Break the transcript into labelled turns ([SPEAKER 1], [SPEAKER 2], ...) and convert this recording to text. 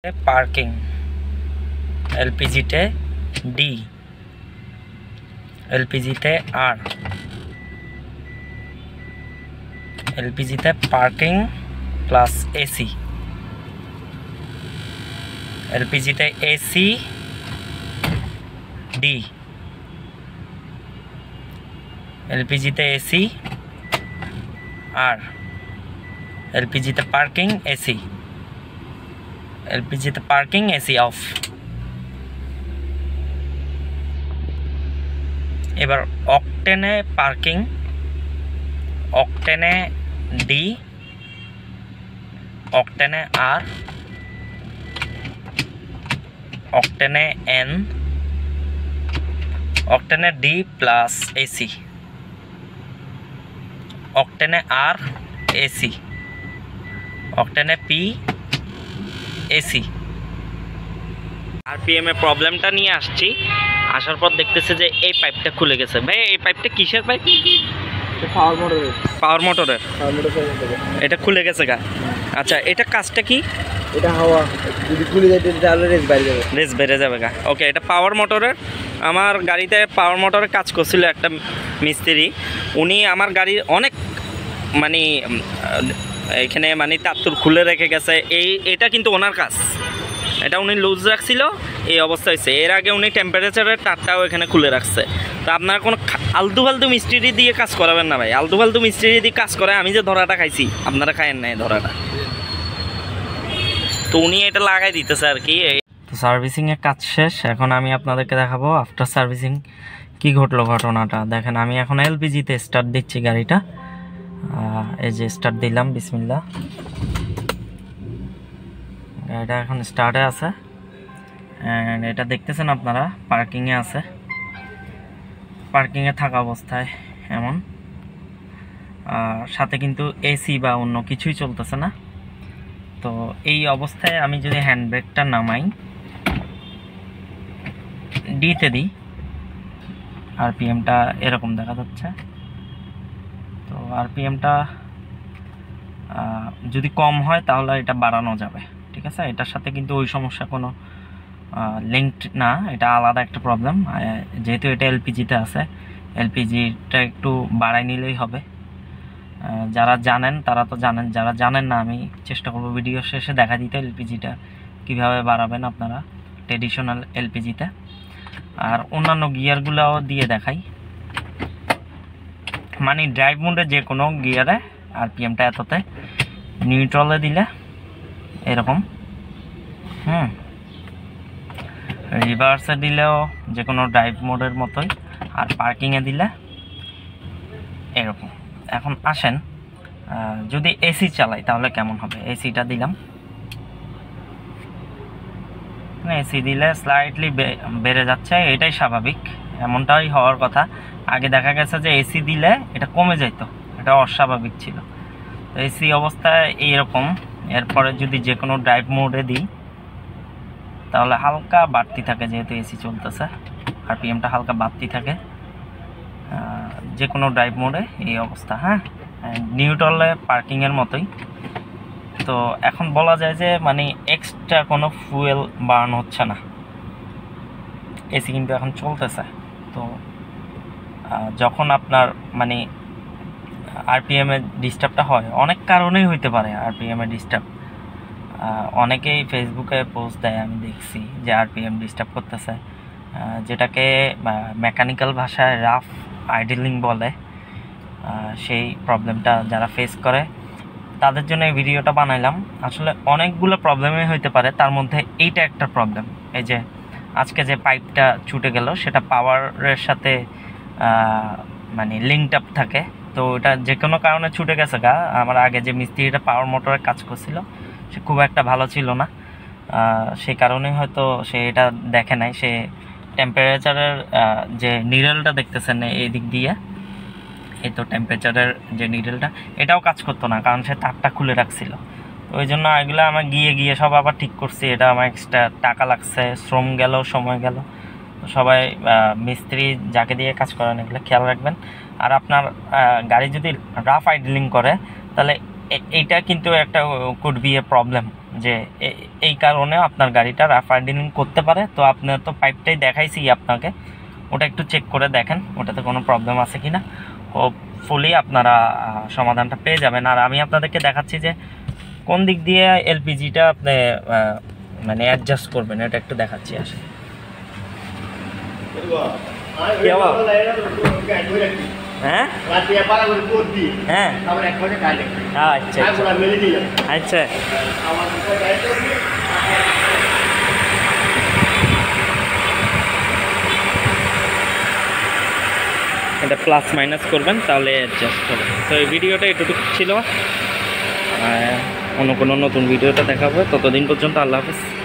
[SPEAKER 1] Parking, এলপিজিতে D, এলপিজিতে R, এলপিজিতে পার্কিং প্লাস এসি, এলপিজিতে এসি ডি, এলপিজিতে এসি আর, এলপিজিতে পার্কিং এসি, এলপিজিতে পার্কিং এসি অফ। এবার অকটেনে পার্কিং, অকটেনে ডি, অকটেনে আর, অকটেনে এন, অকটেনে ডি প্লাস এসি, অকটেনে আর এসি, অকটেনে পি এসি। আরপিএম এর প্রবলেমটা নিয়ে আসছি, আসার পর দেখতেছে যে এই পাইপটা খুলে গেছে। ভাই এই পাইপটা কিসের পাইপ?
[SPEAKER 2] পাওয়ার মোটরের।
[SPEAKER 1] পাওয়ার মোটরের। এটা খুলে গেছে গা। আচ্ছা, এটা কাজটা কি?
[SPEAKER 2] এটা হাওয়া যদি খুলে যায় তাহলে রেস বেড়ে যাবে।
[SPEAKER 1] রেস বেড়ে যাবে গা। ওকে, এটা পাওয়ার মোটরের। আমার গাড়িতে পাওয়ার মোটরের কাজ করছিল একটা মিস্ত্রি। উনি আমার গাড়ির অনেক মানে এখানে মানে তাত্তুর খুলে রেখে গেছে। এটা কিন্তু ওনার কাজ, এটা উনি লুজ রাখছিল, এই অবস্থা হয়েছে। এর আগে উনি টেম্পারেচারের তারটাও এখানে খুলে রাখছে। তো আপনারা কোনো আলতু ফালতু মিস্ত্রি দিয়ে কাজ করাবেন না ভাই। আলতু ফালতু মিস্ত্রি দিয়ে কাজ করে আমি যে ধরাটা খাইছি, আপনারা খায়েন নাই ধরাটা। তো উনি এটা লাগাই দিতেছে আর কি। তো সার্ভিসিংয়ের কাজ শেষ, এখন আমি আপনাদেরকে দেখাবো আফটার সার্ভিসিং কি ঘটলো ঘটনাটা। দেখেন, আমি এখন এলপিজিতে স্টার্ট দিচ্ছি গাড়িটা। এই যে স্টার্ট দিলাম, বিসমিল্লাহ। গাড়িটা এখন স্টার্টে আছে, অ্যান্ড এটা দেখতেছেন আপনারা পার্কিংয়ে আছে। পার্কিংয়ে থাকা অবস্থায় এমন, সাথে কিন্তু এসি বা অন্য কিছুই চলতেছে না। তো এই অবস্থায় আমি যদি হ্যান্ড ব্রেকটা নামাই, ডিতে দিই, আরপিএমটা এরকম দেখা যাচ্ছে। তো আরপিএমটা যদি কম হয় তাহলে এটা বাড়ানো যাবে, ঠিক আছে। এটার সাথে কিন্তু ওই সমস্যা কোনো লিঙ্কড না, এটা আলাদা একটা প্রবলেম। যেহেতু এটা এলপিজিতে আছে, এলপিজিটা একটু বাড়াই নিলেই হবে। যারা জানেন তারা তো জানেন, যারা জানেন না আমি চেষ্টা করবো ভিডিও শেষে দেখা দিতে এলপিজিটা কীভাবে বাড়াবেন আপনারা ট্রেডিশনাল এলপিজিতে। আর অন্যান্য গিয়ারগুলোও দিয়ে দেখাই, মানে ড্রাইভ মোডে যে কোনো গিয়ারে আরপিএমটা এততে, নিউট্রালে দিলে এরকম, রিভার্সে দিলেও যে কোনো ড্রাইভ মোডের মতোই, আর পার্কিংয়ে দিলে এরকম। এখন আসেন যদি এসি চালাই তাহলে কেমন হবে। এসিটা দিলাম, এসি দিলে স্লাইটলি বেড়ে যাচ্ছে, এটাই স্বাভাবিক, এমনটাই হওয়ার কথা। আগে দেখা গেছে যে এসি দিলে এটা কমে যেত, এটা অস্বাভাবিক ছিল। তো এসি অবস্থায় এইরকম। এরপরে যদি যে কোনো ড্রাইভ মোডে দিই তাহলে হালকা বাড়তি থাকে, যেহেতু এসি চলতেছে আরপিএমটা হালকা বাড়তি থাকে যে কোনো ড্রাইভ মোডে এই অবস্থা। হ্যাঁ, নিউট্রালে পার্কিংয়ের মতোই। তো এখন বলা যায় যে মানে এক্সট্রা কোনো ফুয়েল বার্ন হচ্ছে না, এসি কিন্তু এখন চলতেছে। তো যখন আপনার মানে আরপিএমের ডিস্টার্বটা হয়, অনেক কারণেই হইতে পারে আরপিএমের ডিস্টার্ব। অনেকেই ফেসবুকে পোস্ট দেয়, আমি দেখছি যে আরপিএম ডিস্টার্ব করতেছে, যেটাকে মেকানিক্যাল ভাষায় রাফ আইডলিং বলে। সেই প্রবলেমটা যারা ফেস করে তাদের জন্য এই ভিডিওটা বানাইলাম। আসলে অনেকগুলো প্রবলেমই হইতে পারে, তার মধ্যে এইটা একটা প্রবলেম। এই যে আজকে যে পাইপটা ছুটে গেল সেটা পাওয়ারের সাথে মানে লিঙ্কড আপ থাকে। তো ওটা যে কোনো কারণে ছুটে গেছে গা। আমার আগে যে মিস্ত্রিটা পাওয়ার মোটরের কাজ করছিল সে খুব একটা ভালো ছিল না, সেই কারণেই হয়তো সে এটা দেখে নাই। সে টেম্পারেচারের যে নিডেলটা দেখতেছেন এই দিক দিয়ে, এই তো টেম্পারেচারের যে নিডেলটা, এটাও কাজ করতো না, কারণ সে তারটা খুলে রাখছিল। ওই জন্য এগুলো আমার গিয়ে সব আবার ঠিক করছি। এটা আমার এক্সট্রা টাকা লাগছে, শ্রম গেল, সময় গেল। সবাই মিস্ত্রি যাকে দিয়ে কাজ করেন এগুলো খেয়াল রাখবেন। আর আপনার গাড়ি যদি রাফ আইডলিং করে তাহলে এইটা কিন্তু একটা কুড বি এ প্রবলেম, যে এই কারণে আপনার গাড়িটা রাফ হার্ডেনিং করতে পারে। তো আপনার তো পাইপটাই দেখাইছি আপনাকে, ওটা একটু চেক করে দেখেন ওটাতে কোনো প্রবলেম আছে কি না। হোপফুলি আপনারা সমাধানটা পেয়ে যাবেন। আর আমি আপনাদেরকে দেখাচ্ছি যে কোন দিক দিয়ে এলপিজিটা আপনি মানে অ্যাডজাস্ট করবেন, এটা একটু দেখাচ্ছি আসে। হ্যাঁ হ্যাঁ আচ্ছা আচ্ছা। এটা প্লাস মাইনাস করবেন তাহলে অ্যাডজাস্ট হবে। তো এই ভিডিওটা এটুকু ছিল, অন্য কোনো নতুন ভিডিওটা দেখাবো। ততদিন পর্যন্ত আল্লাহ হাফিজ।